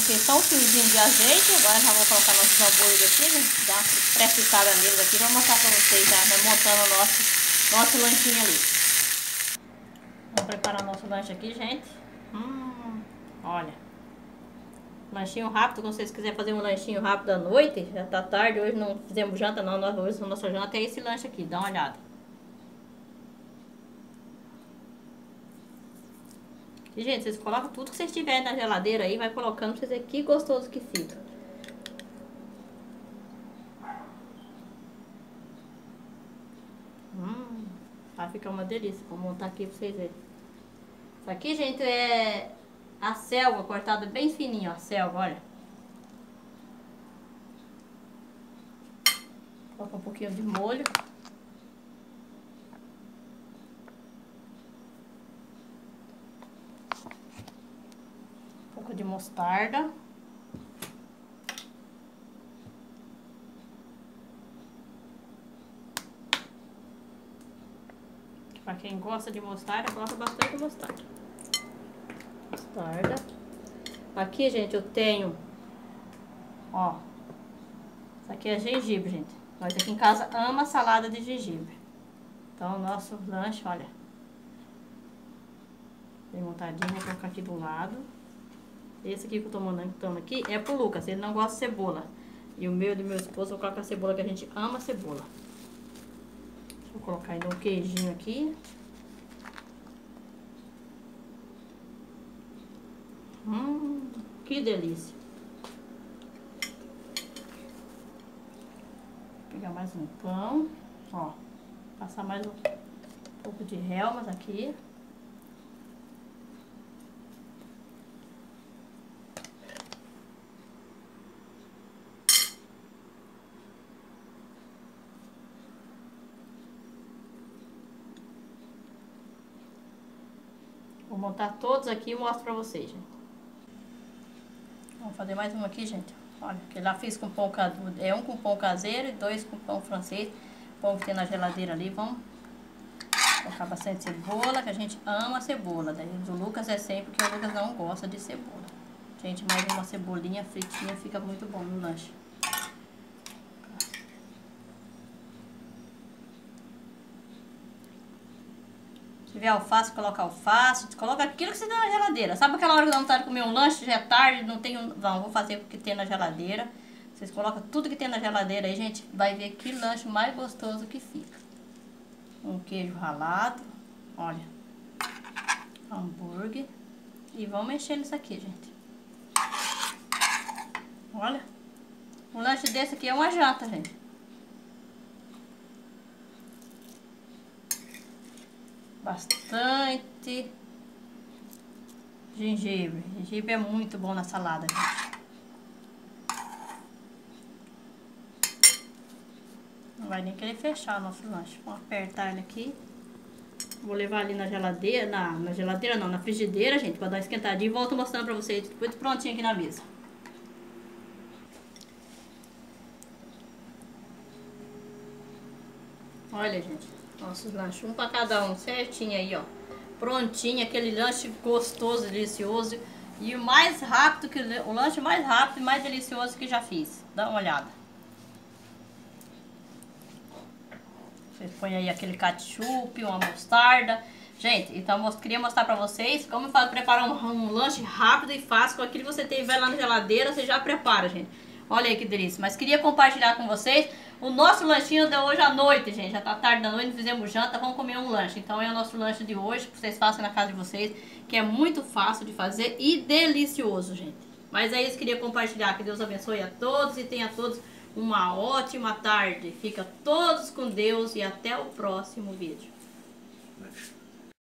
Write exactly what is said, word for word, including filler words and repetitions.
coloquei só um fiozinho de azeite. Agora já vou colocar nossos hambúrguer aqui, gente. Dar uma pré-fritada neles aqui. Vou mostrar pra vocês já, né, montando o nosso, nosso lanchinho ali. Vamos preparar nosso lanche aqui, gente. Hum, olha. Lanchinho rápido, quando vocês quiserem fazer um lanchinho rápido à noite. Já tá tarde, hoje não fizemos janta não. Nós, hoje a nossa janta é esse lanche aqui, dá uma olhada. E, gente, vocês colocam tudo que vocês tiverem na geladeira aí, vai colocando pra vocês verem que gostoso que fica. Hum, vai ficar uma delícia. Vou montar aqui pra vocês verem. Isso aqui, gente, é a selga cortada bem fininho, ó, a selga, olha. Coloca um pouquinho de molho. De mostarda. Para quem gosta de mostarda, coloca bastante mostarda. Mostarda. Aqui, gente, eu tenho, ó, isso aqui é gengibre, gente. Nós aqui em casa ama salada de gengibre. Então, o nosso lanche, olha, bem montadinho, vou colocar aqui do lado. Esse aqui que eu tô montando aqui é pro Lucas, ele não gosta de cebola. E o meu e do meu esposo eu coloco a cebola, que a gente ama cebola. Deixa eu colocar ainda um queijinho aqui. Hum, que delícia. Vou pegar mais um pão, ó. Passar mais um pouco de relmas aqui. Vou montar todos aqui e mostro pra vocês, gente. Vamos fazer mais um aqui, gente. Olha, que lá fiz com pão caseiro. É um com pão caseiro e dois com pão francês. Pão que tem na geladeira ali. Vamos colocar bastante cebola, que a gente ama cebola. Daí o do Lucas é sempre, porque o Lucas não gosta de cebola. Gente, mais uma cebolinha fritinha fica muito bom no lanche. Se tiver alface, coloca alface, coloca aquilo que você tem na geladeira. Sabe aquela hora que dá vontade de comer um lanche, já é tarde, não tenho, não, vou fazer o que tem na geladeira. Vocês colocam tudo que tem na geladeira aí, gente, vai ver que lanche mais gostoso que fica. Um queijo ralado, olha, hambúrguer. E vamos mexer nisso aqui, gente. Olha, um lanche desse aqui é uma janta, gente. Bastante gengibre. Gengibre é muito bom na salada, gente. Não vai nem querer fechar o nosso lanche. Vamos apertar ele aqui. Vou levar ali na geladeira, na, na geladeira não, na frigideira, gente, pra dar uma esquentadinha. E volto mostrando pra vocês depois prontinho aqui na mesa. Olha, gente. Nossos lanches, um para cada um, certinho aí, ó. Prontinho, aquele lanche gostoso, delicioso. E o mais rápido, que o lanche mais rápido e mais delicioso que já fiz. Dá uma olhada. Vocês põem aí aquele ketchup, uma mostarda. Gente, então eu queria mostrar pra vocês como eu faço, preparar um, um lanche rápido e fácil. Com aquilo que você tem, vai lá na geladeira, você já prepara, gente. Olha aí que delícia. Mas queria compartilhar com vocês o nosso lanchinho de hoje à noite, gente. Já tá tarde da noite, não fizemos janta, vamos comer um lanche. Então é o nosso lanche de hoje, que vocês façam na casa de vocês, que é muito fácil de fazer e delicioso, gente. Mas é isso que eu queria compartilhar. Que Deus abençoe a todos e tenha a todos uma ótima tarde. Fica todos com Deus e até o próximo vídeo.